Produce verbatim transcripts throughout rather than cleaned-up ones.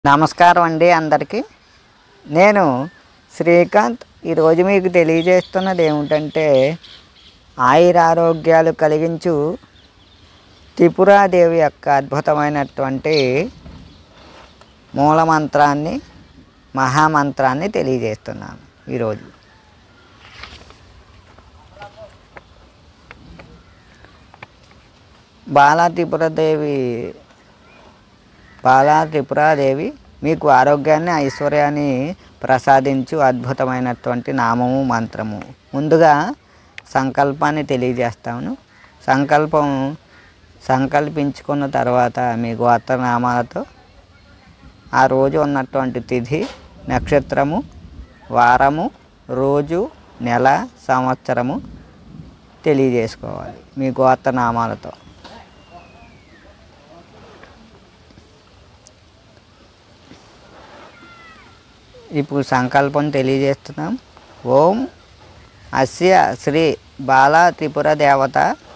నమస్కారం అండి అందరికీ. నేను శ్రీకాంత్. ఈరోజు మీకు తెలియజేస్తున్నది ఏమిటంటే ఆయురారోగ్యాలు కలిగించు త్రిపురాదేవి యొక్క అద్భుతమైనటువంటి మూలమంత్రాన్ని మహామంత్రాన్ని తెలియజేస్తున్నాను. ఈరోజు బాలా త్రిపురాదేవి బాలా త్రిపురాదేవి మీకు ఆరోగ్యాన్ని ఐశ్వర్యాన్ని ప్రసాదించు అద్భుతమైనటువంటి నామము మంత్రము. ముందుగా సంకల్పాన్ని తెలియజేస్తాను. సంకల్పం సంకల్పించుకున్న తర్వాత మీ గోత్రనామాలతో ఆ రోజు ఉన్నటువంటి తిథి, నక్షత్రము, వారము, రోజు, నెల, సంవత్సరము తెలియజేసుకోవాలి మీ గోత్రనామాలతో. ఇప్పుడు సంకల్పం తెలియజేస్తున్నాం. ఓం అస్య శ్రీ బాలా త్రిపుర దేవత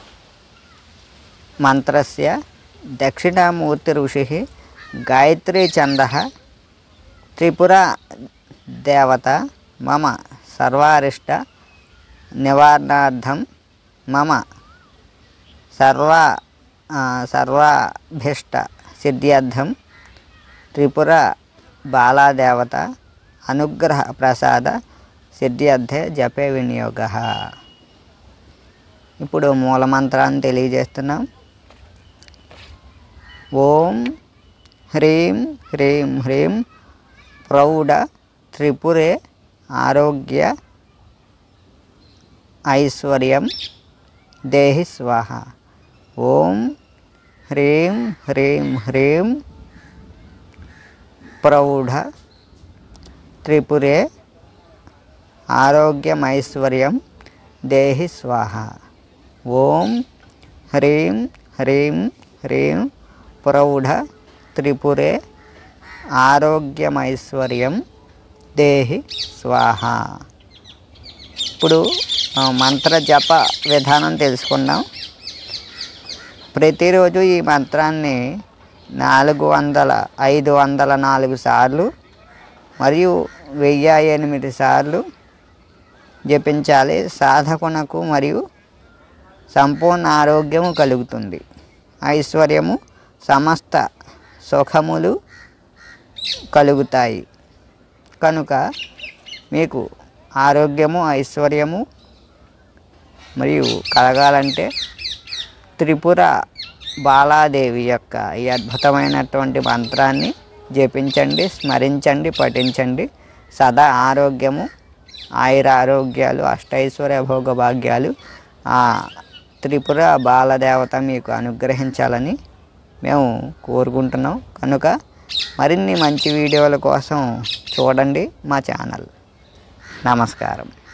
మంత్రస్య దక్షిణామూర్తి ఋషి గాయత్రీ ఛంద త్రిపుర దేవత మమ సర్వారిష్ట నివారణార్థం మమ సర్వ సర్వాభీష్ట సిద్ధ్యర్థం త్రిపుర బాలాదేవత అనుగ్రహ ప్రసాద సిద్ధ్యర్థే జపే వినియోగ. ఇప్పుడు మూలమంత్రాన్ని తెలియజేస్తున్నాం. ఓం హ్రీం హ్రీం హ్రీం ప్రౌఢ త్రిపురే ఆరోగ్య ఐశ్వర్యం దేహి స్వాహ. ఓం హ్రీం హ్రీం హ్రీం ప్రౌఢ త్రిపురే ఆరోగ్యమైశ్వర్యం దేహి స్వాహ. ఓం హ్రీం హ్రీం హ్రీం ప్రౌఢ త్రిపురే ఆరోగ్యమైశ్వర్యం దేహి స్వాహ. ఇప్పుడు మంత్ర జప విధానం తెలుసుకుందాం. ప్రతిరోజు ఈ మంత్రాన్ని నాలుగు వందల ఐదు వందల నాలుగు సార్లు మరియు వెయ్యి ఎనిమిది సార్లు జపించాలి. సాధకునకు మరియు సంపూర్ణ ఆరోగ్యము కలుగుతుంది. ఐశ్వర్యము సమస్త సుఖములు కలుగుతాయి. కనుక మీకు ఆరోగ్యము ఐశ్వర్యము మరియు కలగాలంటే త్రిపుర బాలాదేవి యొక్క ఈ అద్భుతమైనటువంటి మంత్రాన్ని జపించండి, స్మరించండి, పఠించండి. సదా ఆరోగ్యము, ఆయుర ఆరోగ్యాలు, అష్టైశ్వర్య భోగభాగ్యాలు ఆ త్రిపుర బాలదేవత మీకు అనుగ్రహించాలని మేము కోరుకుంటున్నాం. కనుక మరిన్ని మంచి వీడియోల కోసం చూడండి మా ఛానల్. నమస్కారం.